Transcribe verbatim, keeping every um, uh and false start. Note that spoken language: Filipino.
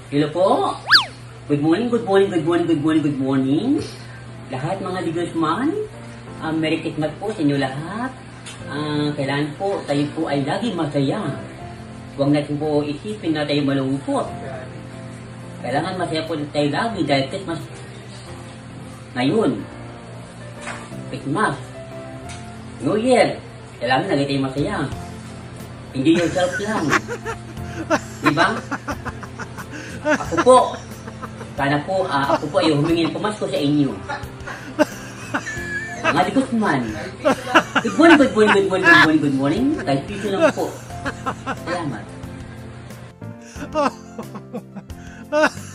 Hello po. Good morning, good morning, good morning, good morning, good morning. Lahat mga Digosman, um, Merry Christmas po sa inyo lahat. Uh, kailangan po tayo po ay lagi masaya. Huwag natin po isipin na tayo malungkot. Kailangan masaya po tayo lagi dahil Christmas ngayon. Christmas. New Year. Kailangan lagi tayo masaya. Hindi yourself lang. Diba? Ako po. Sana po, uh, ako po ay humingi ng pamasko sa inyo. Mga Digosman. Good morning, good morning, good morning, good morning, good morning. Kahit piso lang po. Salamat.